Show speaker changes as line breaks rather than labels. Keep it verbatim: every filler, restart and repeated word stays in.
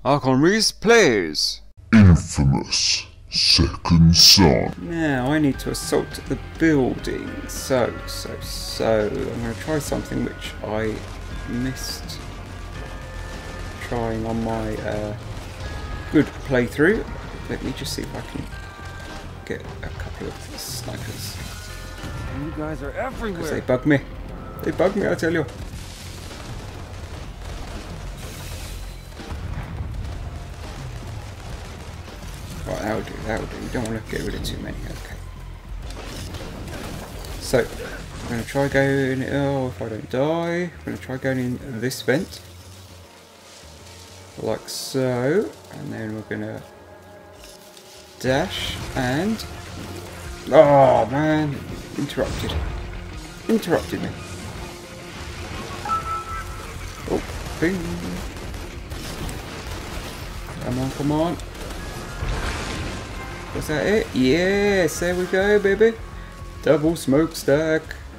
Arkon Rhys plays
Infamous Second Son.
Now I need to assault the building. So, so, so I'm going to try something which I missed trying on my uh, good playthrough. Let me just see if I can get a couple of snipers.
You guys are everywhere.
Because they bug me. They bug me, I tell you. Right, that'll do, that'll do. You don't want to get rid of too many, okay. So, I'm going to try going, oh, if I don't die, I'm going to try going in this vent. Like so. And then we're going to dash and... Oh, man. Interrupted. Interrupted me. Oh, bing. Come on, come on. Was that it? Yes, there we go, baby. Double smokestack.